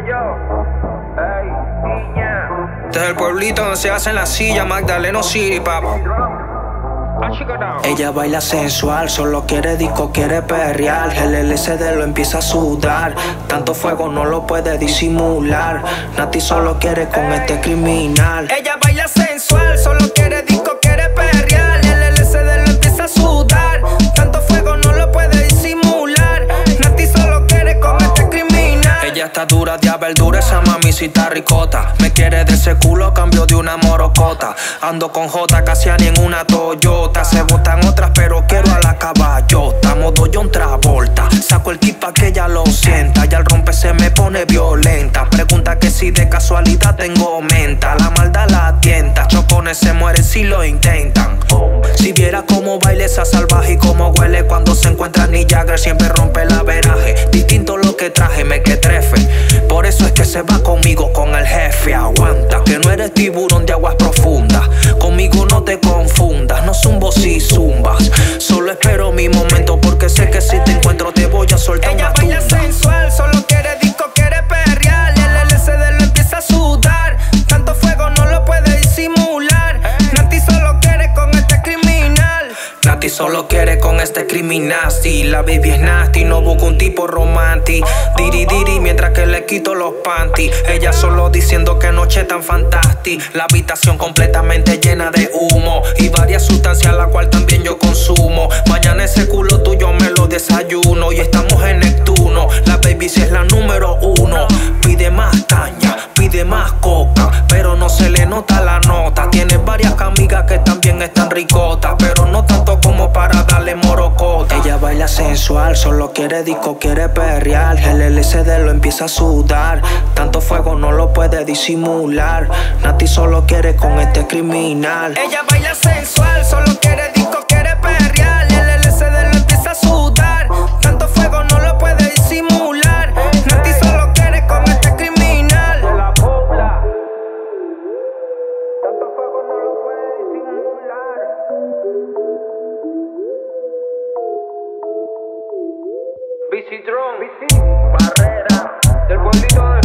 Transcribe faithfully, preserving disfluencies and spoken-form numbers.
Desde el pueblito donde se hacen las sillas, Magdaleno City, papá. Ella baila sensual, solo quiere disco, quiere perrear. El L S D lo empieza a sudar, tanto fuego no lo puede disimular. Nati solo quiere con este criminal. Ella baila sensual, solo quiere disco, quiere perrear. El L S D lo empieza a sudar, tanto fuego no lo puede disimular. Nati solo quiere con este criminal. Ella está dura de verdura, esa mamicita ricota. Me quiere de ese culo a cambio de una morocota. Ando con J, Casiani en una Toyota. Se botan otras, pero quiero a la caballota. Modo John Travolta. Saco el kit pa' que ella lo sienta. Y al rompe se me pone violenta. Pregunta que si de casualidad tengo menta. La maldad la tienta. Chocones se mueren si lo intentan. Si viera cómo baila esa salvaje y cómo huele cuando se encuentra ni Jagger, siempre rompe el averaje. Distinto lo que traje, me que trefe. Por eso es que se va conmigo con el jefe. Aguanta, que no eres tiburón de aguas profundas. Conmigo no te confundas, no zumbos y zumbas. Solo espero mi momento porque sé que si te encuentro te voy a soltar una tumba. Ella baila sensual, solo quiere disco, quiere perrear. Y el L S D lo empieza a sudar, tanto fuego no lo puede disimular. Nati solo quiere con este criminal. Nati solo quiere con este criminal. Si la baby es nasty, no busca un tipo romántico. Diri diri mientras que le quito los panties. Ella solo diciendo que noche tan fantástica. La habitación completamente llena de humo y varias sustancias la cual también yo consumo. Mañana ese culo tuyo me lo desayuno. Y estamos en Neptuno. La baby si es la número uno. Pide más caña, pide más coca, pero no se le nota la nota. Tiene varias amigas que también están ricotas, pero no tanto como para darle morocota. Ella baila sensual, solo quiere disco, quiere perrear. El L S D lo empieza a sudar, tanto fuego no lo puede disimular. Nati solo quiere con este criminal. Ella baila sensual, solo quiere disco, quiere perrear. El L S D lo empieza a sudar, tanto fuego no lo puede disimular. Nati solo quiere con este criminal. De la pobla, tanto fuego no lo puede disimular. Bici Drone, Barrera, del pueblito de